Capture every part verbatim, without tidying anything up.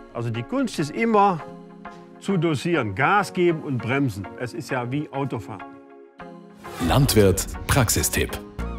Also die Kunst ist immer zu dosieren, Gas geben und bremsen. Es ist ja wie Autofahren. Landwirt Praxistipp.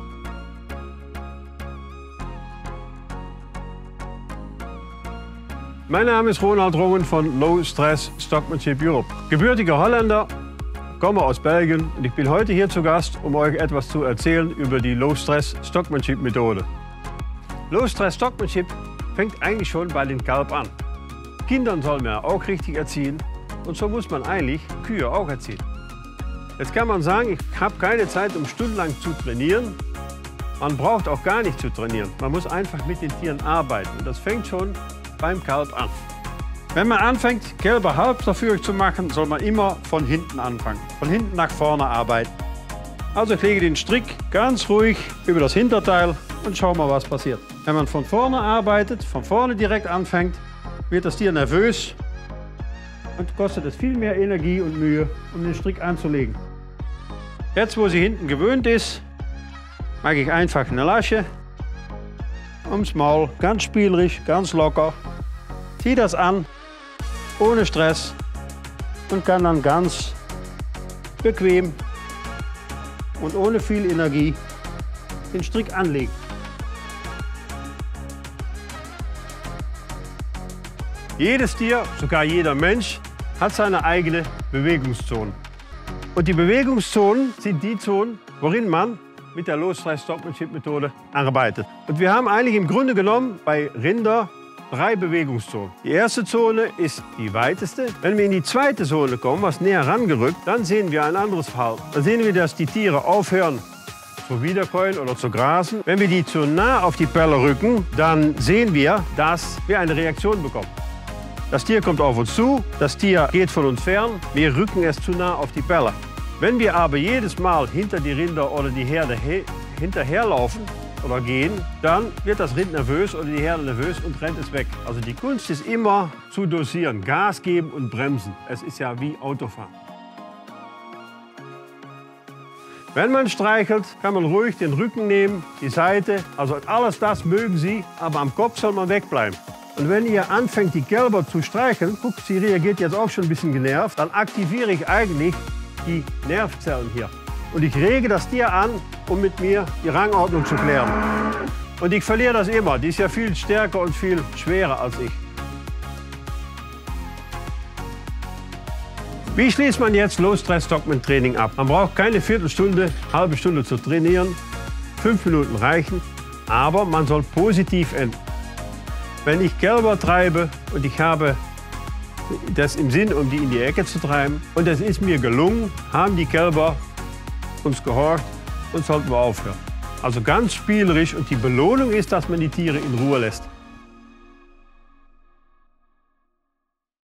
Mein Name ist Ronald Rongen von Low Stress Stockmanship Europe. Gebürtiger Holländer, komme aus Belgien und ich bin heute hier zu Gast, um euch etwas zu erzählen über die Low Stress Stockmanship Methode. Low Stress Stockmanship fängt eigentlich schon bei den Kalb an. Kindern soll man auch richtig erziehen und so muss man eigentlich Kühe auch erziehen. Jetzt kann man sagen, ich habe keine Zeit, um stundenlang zu trainieren. Man braucht auch gar nicht zu trainieren. Man muss einfach mit den Tieren arbeiten und das fängt schon beim Kalb an. Wenn man anfängt, Kälber halbverführig zu machen, soll man immer von hinten anfangen. Von hinten nach vorne arbeiten. Also ich lege den Strick ganz ruhig über das Hinterteil und schau mal, was passiert. Wenn man von vorne arbeitet, von vorne direkt anfängt, wird das Tier nervös und kostet es viel mehr Energie und Mühe, um den Strick anzulegen. Jetzt, wo sie hinten gewöhnt ist, mache ich einfach eine Lasche ums Maul, ganz spielerisch, ganz locker. Ziehe das an, ohne Stress und kann dann ganz bequem und ohne viel Energie den Strick anlegen. Jedes Tier, sogar jeder Mensch, hat seine eigene Bewegungszone. Und die Bewegungszonen sind die Zonen, worin man mit der Low Stress Stockmanship Methode arbeitet. Und wir haben eigentlich im Grunde genommen bei Rinder drei Bewegungszonen. Die erste Zone ist die weiteste. Wenn wir in die zweite Zone kommen, was näher rangerückt, dann sehen wir ein anderes Verhalten. Dann sehen wir, dass die Tiere aufhören zu wiederkäuen oder zu grasen. Wenn wir die zu nah auf die Pelle rücken, dann sehen wir, dass wir eine Reaktion bekommen. Das Tier kommt auf uns zu, das Tier geht von uns fern, wir rücken es zu nah auf die Pelle. Wenn wir aber jedes Mal hinter die Rinder oder die Herde hinterherlaufen oder gehen, dann wird das Rind nervös oder die Herde nervös und rennt es weg. Also die Kunst ist immer zu dosieren, Gas geben und bremsen. Es ist ja wie Autofahren. Wenn man streichelt, kann man ruhig den Rücken nehmen, die Seite, also alles das mögen sie, aber am Kopf soll man wegbleiben. Und wenn ihr anfängt, die Kälber zu streicheln, guckt, sie reagiert jetzt auch schon ein bisschen genervt, dann aktiviere ich eigentlich die Nervzellen hier. Und ich rege das Tier an, um mit mir die Rangordnung zu klären. Und ich verliere das immer. Die ist ja viel stärker und viel schwerer als ich. Wie schließt man jetzt Low Stress Stockman Training ab? Man braucht keine Viertelstunde, halbe Stunde zu trainieren. Fünf Minuten reichen, aber man soll positiv enden. Wenn ich Kälber treibe und ich habe das im Sinn, um die in die Ecke zu treiben, und es ist mir gelungen, haben die Kälber uns gehorcht und sollten wir aufhören. Also ganz spielerisch und die Belohnung ist, dass man die Tiere in Ruhe lässt.